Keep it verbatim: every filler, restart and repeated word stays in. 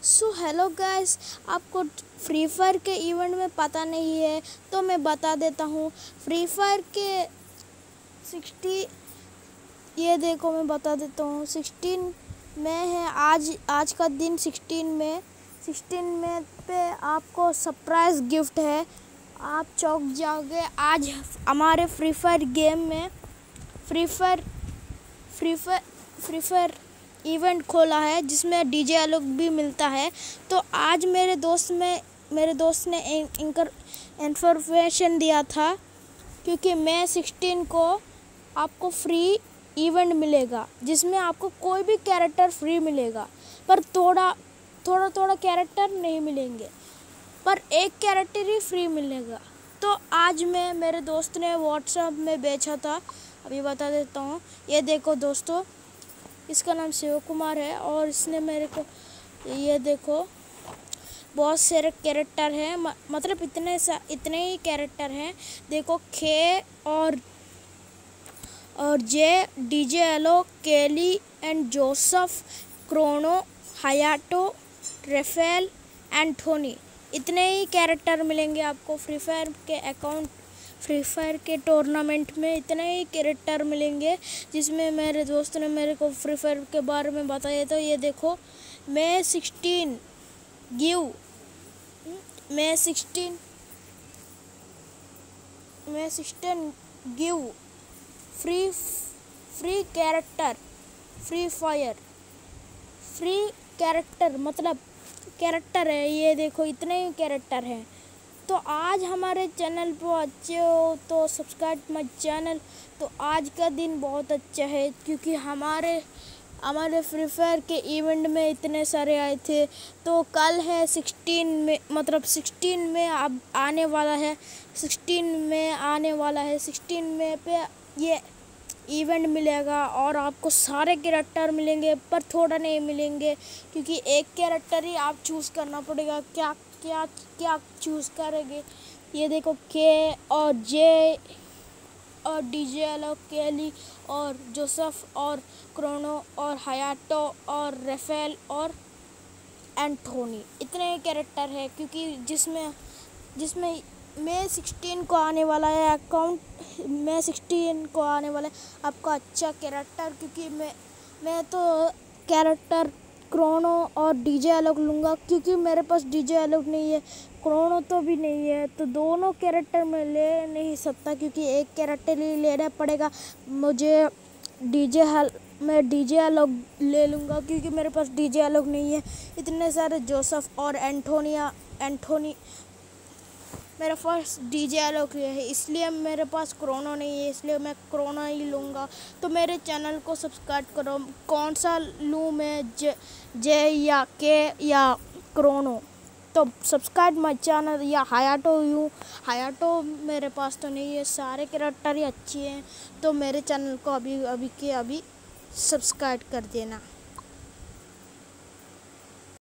सो hello guys, आपको Free Fire के event में पता नहीं है तो मैं बता देता हूँ। फ्री फायर के सिक्सटी, ये देखो मैं बता देता हूँ, सिक्सटीन में है आज आज का दिन। सिक्सटीन में सिक्सटीन में पे आपको सरप्राइज़ गिफ्ट है। आप चौंक जाओगे। आज हमारे फ्री फायर गेम में Free fire Free fire Free Fire event खोला है जिसमें डीजे आलोक भी मिलता है। तो आज मेरे दोस्त में मेरे दोस्त ने इनकर इन्फॉर्मेशन दिया था, क्योंकि मैं सिक्सटीन को आपको फ्री इवेंट मिलेगा जिसमें आपको कोई भी कैरेक्टर फ्री मिलेगा, पर थोड़ा थोड़ा थोड़ा कैरेक्टर नहीं मिलेंगे, पर एक कैरेक्टर ही फ्री मिलेगा। तो आज मैं मेरे दोस्त ने व्हाट्सएप में बेचा था, अभी बता देता हूँ। ये देखो दोस्तों, इसका नाम शिव कुमार है और इसने मेरे को, ये देखो बहुत सारे कैरेक्टर हैं, मतलब इतने सा इतने ही कैरेक्टर हैं। देखो खे और और जे, DJ Alok, Kelly and Joseph, Chrono, Hayato, Rafael, Anthony, इतने ही कैरेक्टर मिलेंगे आपको फ्री फायर के अकाउंट फ्री फायर के टूर्नामेंट में। इतने ही कैरेक्टर मिलेंगे जिसमें मेरे दोस्त ने मेरे को फ्री फायर के बारे में बताया। तो ये देखो, मैं सिक्सटीन गिव मैं सिक्सटीन मैं sixteen give free free character free fire free character मतलब कैरेक्टर है। ये देखो इतने ही कैरेक्टर हैं। तो आज हमारे चैनल पर अच्छे हो तो सब्सक्राइब माय चैनल। तो आज का दिन बहुत अच्छा है, क्योंकि हमारे हमारे फ्री फायर के इवेंट में इतने सारे आए थे। तो कल है सिक्सटीन में, मतलब सिक्सटीन में अब आने वाला है सिक्सटीन में आने वाला है सिक्सटीन में पे ये इवेंट मिलेगा और आपको सारे कैरेक्टर मिलेंगे, पर थोड़ा नहीं मिलेंगे, क्योंकि एक कैरेक्टर ही आप चूज़ करना पड़ेगा। क्या क्या क्या चूज़ करेंगे? ये देखो, के और जे और डीजे आलोक, केली और जोसेफ और क्रोनो और हयाटो और रेफेल और एंथोनी, इतने कैरेक्टर है। क्योंकि जिसमें जिसमें मैं सिक्सटीन को आने वाला है अकाउंट मैं सिक्सटीन को आने वाला है आपका अच्छा कैरेक्टर, क्योंकि मैं मैं तो कैरेक्टर क्रोनो और डीजे आलोक लूँगा, क्योंकि मेरे पास डीजे आलोक नहीं है, क्रोनो तो भी नहीं है। तो दोनों कैरेक्टर मैं ले नहीं सकता, क्योंकि एक कैरेक्टर ही लेना पड़ेगा मुझे। डीजे हल मैं डीजे आलोक ले लूँगा, क्योंकि मेरे पास डीजे आलोक नहीं है। इतने सारे जोसेफ और एंथोनिया एंथोनी मेरे पास डीजे आलोक है, इसलिए मेरे पास क्रोनो नहीं है, इसलिए मैं क्रोनो ही लूँगा। तो मेरे चैनल को सब्सक्राइब करो। कौन सा लूँ मैं, जे जे या के या क्रोनो? तो सब्सक्राइब माय चैनल। या हयाटो यूँ हयाटो मेरे पास तो नहीं है, सारे कैरेक्टर ही अच्छे हैं। तो मेरे चैनल को अभी अभी के अभी सब्सक्राइब कर देना।